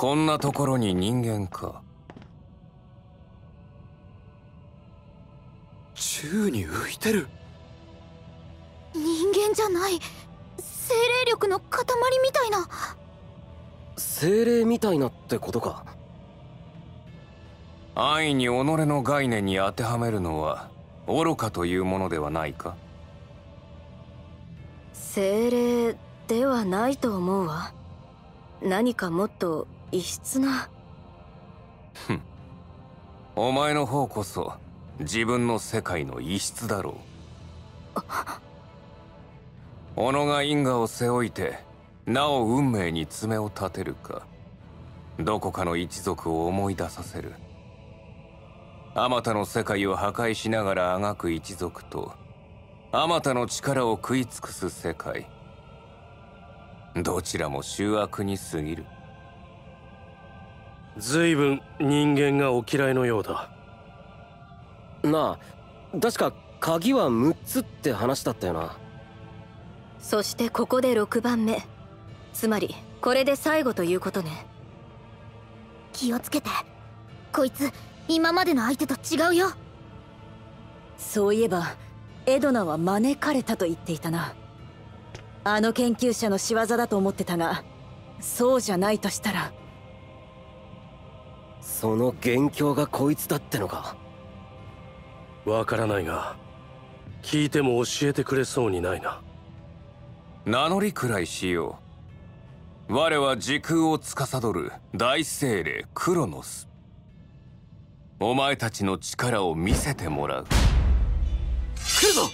こんなところに人間か。 宙に浮いてる。 人間じゃない、精霊力の塊みたいな。 精霊みたいなってことか。 安易に己の概念に当てはめるのは愚かというものではないか。 精霊ではないと思うわ。何かもっと異質な。 ふん、お前の方こそ自分の世界の異質だろう。己が因果を背負いてなお運命に爪を立てるか、どこかの一族を思い出させる。あまたの世界を破壊しながらあがく一族と、あまたの力を食い尽くす世界、どちらも醜悪に過ぎる。 随分人間がお嫌いのようだなあ。確か鍵は6つって話だったよな。 そしてここで6番目、つまりこれで最後ということね。 気をつけて、こいつ今までの相手と違うよ。 そういえばエドナは招かれたと言っていたな。あの研究者の仕業だと思ってたが、そうじゃないとしたら。 その元凶がこいつだってのか。 わからないが、聞いても教えてくれそうにないな。 名乗りくらいしよう。我は時空を司る大精霊クロノス。お前たちの力を見せてもらう。 来るぞ。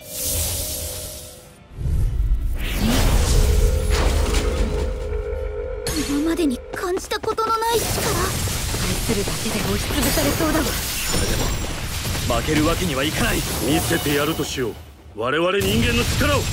今までに感じたことのない力。 愛するだけで押しつぶされそうだわ。 それでも負けるわけにはいかない。 見せてやるとしよう、我々人間の力を。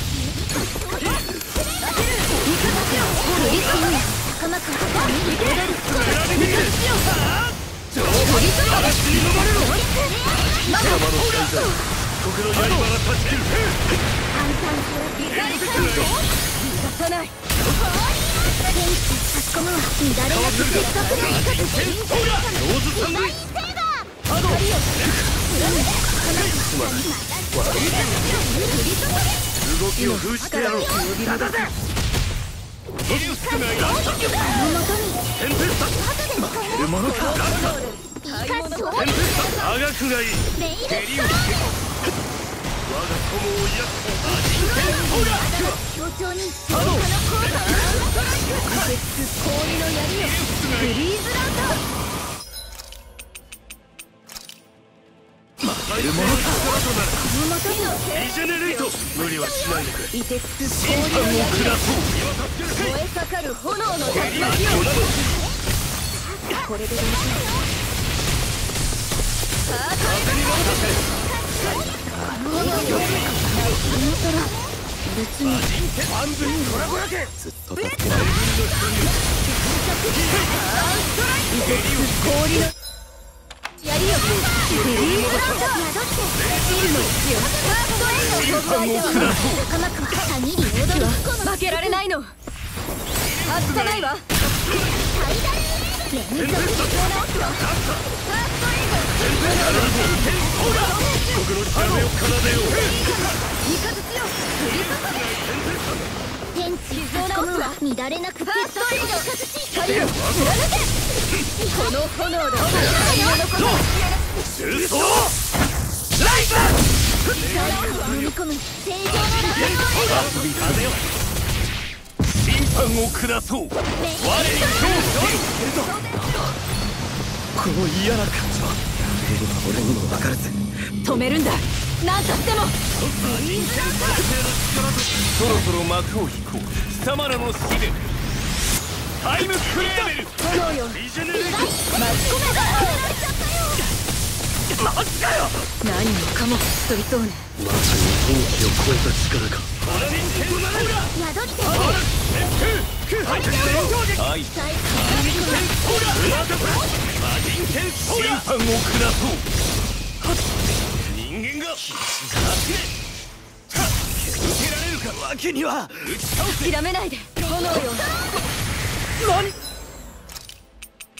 動きを封じてやろう。負けるものか。あがくがいい。我が友を癒す。 協調に強化の効果を受け継ぐ氷の槍よ、フリーズランド。 負けるものか。リジェネレート。無理はしないでくれ。 凍てつく氷の槍よ、燃え盛る炎の竜巻よ。これでどうしよう。 別に半分コラボやけ。ずっと助けられる。 氷の槍よ、フリーズランド。負けられないの。外さないわ。 僕の力を奏でよう。 天地差し込むは乱れなく決闘をこの炎で重装ライト飲み込む正常な遊び風よ。審判を下そう。我に勝この嫌な感じは俺にも分からず。 止めるんだ。何としても。 そろそろ幕を引こう。貴様らの試練。タイムクレーベル。 炎よ、 リジェネレート。 巻き込め。 マジかよ。 何もかも吹っ飛びそうね。 まさに天気を超えた力か。 宿りてはい。審判を下そう。人間が受けられるか。 わけには。 諦めないで。炎よ。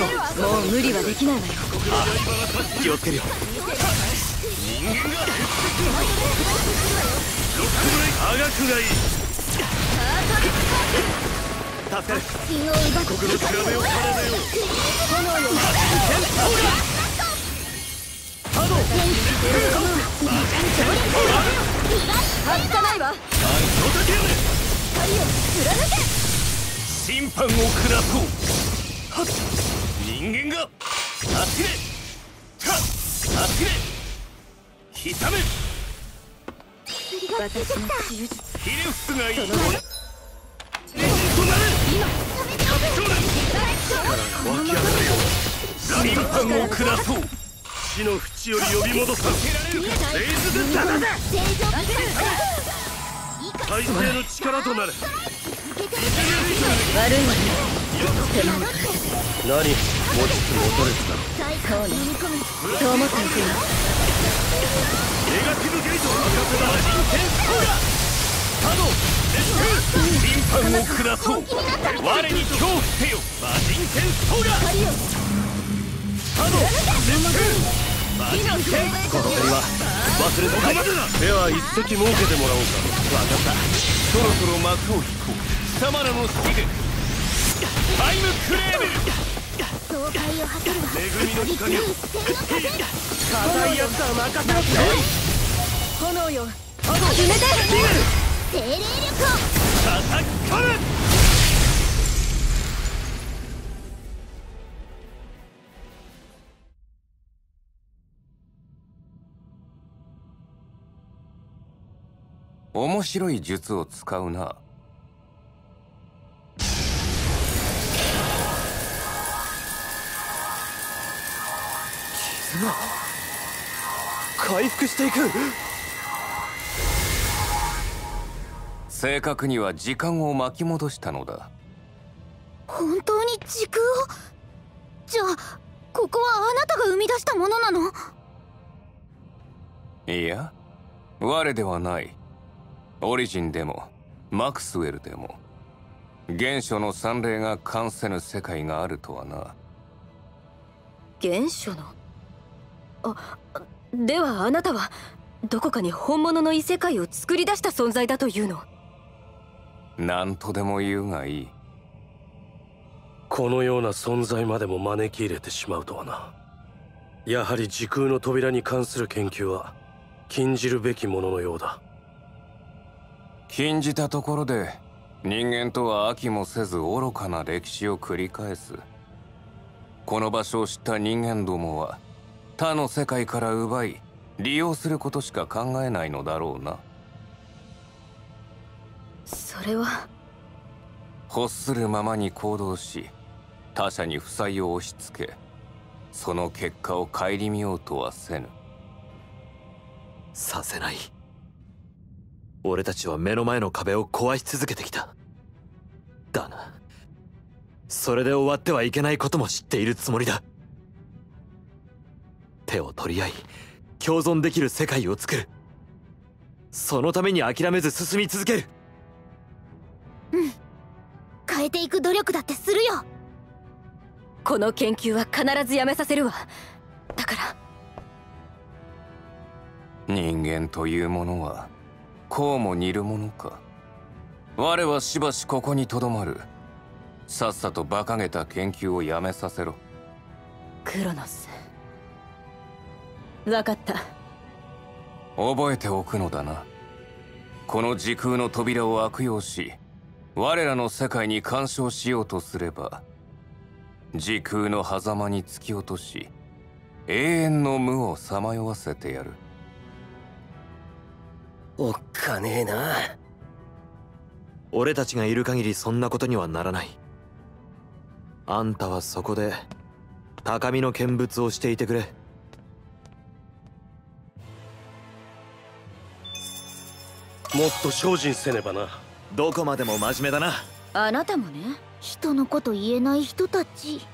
よ。 もう無理はできないわよ。 気をつけるよ。 人間が科学がいい。 助かる。 金を奪って国の調べを奏でよう。 炎よ外さないわ。 審判を下そう。はっ人間が走れ。走れ。ひため。 私の手術。 ヒレフスがいい。となれ。湧き上がれよ。審判を下そう。死の淵より呼び戻さレイズデッド。再生の力となる。 悪いわね。 何持ちつ戻れつだろ。 そうね。そう思っておくよ。 ネガティブゲートを任せたら人権ソーラサド審判を下そう我に恐怖せよ魔人剣ソーラサド魔人剣この借りは忘れてない。 では一席設けてもらおうか。 分かった。 そろそろ幕を引こう。貴様らの好きでタイムクレーム。 爽快を図るわ。 恵みの光を硬いやつは任せなさい。 炎よ。 決めて精霊力を叩き込む。 面白い術を使うな。 傷が回復していく。 正確には時間を巻き戻したのだ。 本当に時空を。じゃあここはあなたが生み出したものなの？ いや、我ではない。オリジンでもマクスウェルでも原初の三霊が関せぬ世界があるとはな。 原初の。ではあなたはどこかに本物の異世界を作り出した存在だというの？ 何とでも言うがいい。 このような存在までも招き入れてしまうとはな。やはり時空の扉に関する研究は禁じるべきもののようだ。 禁じたところで人間とは飽きもせず愚かな歴史を繰り返す。この場所を知った人間どもは他の世界から奪い利用することしか考えないのだろうな。 それは欲するままに行動し他者に負債を押し付け、その結果を顧みようとはせぬ。 させない。俺たちは目の前の壁を壊し続けてきた。だな。それで終わってはいけないことも知っているつもりだ。手を取り合い共存できる世界を作る。そのために諦めず進み続ける。 変えていく努力だってするよ。 この研究は必ずやめさせるわ。だから人間というものはこうも似るものか。我はしばしここにとどまる。さっさと馬鹿げた研究をやめさせろ。 クロノス。分かった。 覚えておくのだな。この時空の扉を悪用し我らの世界に干渉しようとすれば時空の狭間に突き落とし永遠の無をさまよわせてやる。 おっかねえな。 俺たちがいる限りそんなことにはならない。あんたはそこで高みの見物をしていてくれ。 もっと精進せねばな。 どこまでも真面目だな。 あなたもね。 人のこと言えない人たち。